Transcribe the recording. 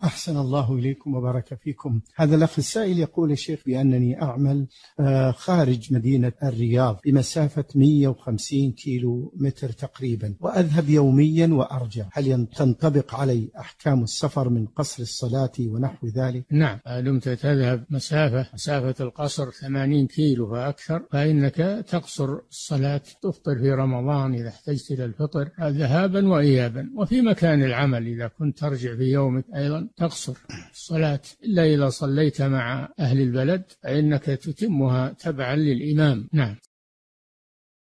أحسن الله إليكم وبارك فيكم. هذا الأخ السائل يقول: الشيخ بأنني أعمل خارج مدينة الرياض بمسافة 150 كيلو متر تقريبا، وأذهب يوميا وأرجع، هل تنطبق علي أحكام السفر من قصر الصلاة ونحو ذلك؟ نعم، دمت تذهب مسافة القصر 80 كيلو فأكثر فإنك تقصر الصلاة، تفطر في رمضان إذا احتجت إلى الفطر ذهابا وإيابا، وفي مكان العمل إذا كنت ترجع في يومك أيضا تقصر الصلاة، إلا إذا صليت مع أهل البلد فإنك تتمها تبعا للإمام. نعم.